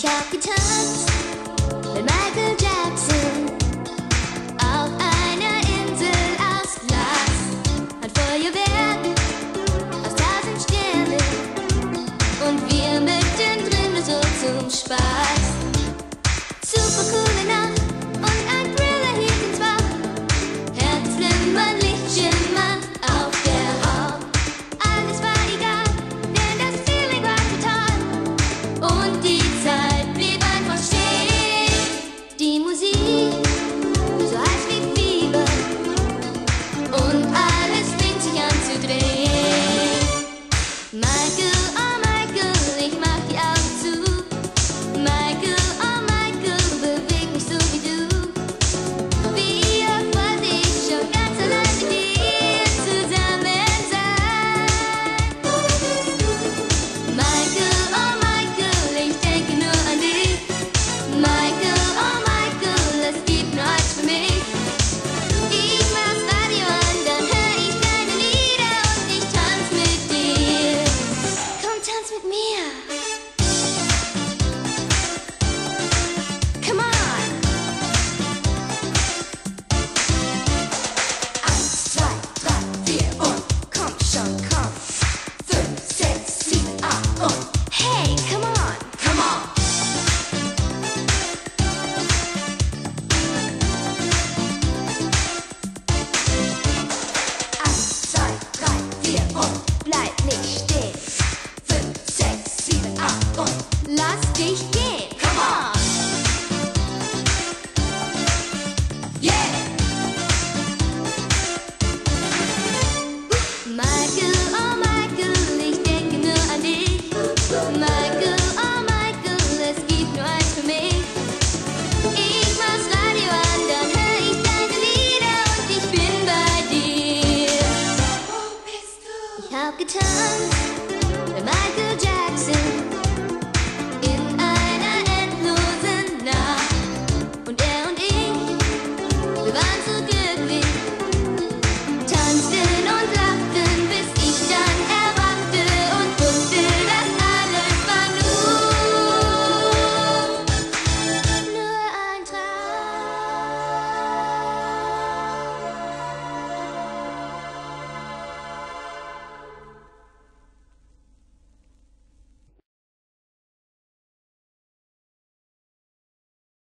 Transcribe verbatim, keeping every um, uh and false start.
Ich hab getanzt mit Michael Jackson auf einer Insel aus Glas. Ein Feuerwerk aus tausend Sternen und wir mittendrin so zum Spaß. Super coole Nacht und ein Thriller hielt uns wach. Herzflimmern, Lichtschimmern auf der Haut. Alles war egal, denn das Feeling war total. Und die Zeit blieb einfach stehen. Die Musik, so heiß wie Fieber. Und alles fängt sich an zu drehen. Michael, oh Michael, ich mach die Augen zu. Michael, oh Michael, beweg mich so wie du. Wie oft wollte ich schon ganz allein mit dir zusammen sein. Michael, oh Michael, ich denke nur an dich. Michael, oh Michael, es gibt nur eins für mich. Ich mach's Radio an, dann hör ich deine Lieder und ich tanz mit dir. Komm, tanz mit mir. Come on. Eins, zwei, drei, vier und komm schon, komm. Fünf, sechs, sieben, acht und hey, come on, come on. Eins, zwei, drei, vier und bleib nicht stehen. Fünf, sechs, sieben, acht und lass dich gehen.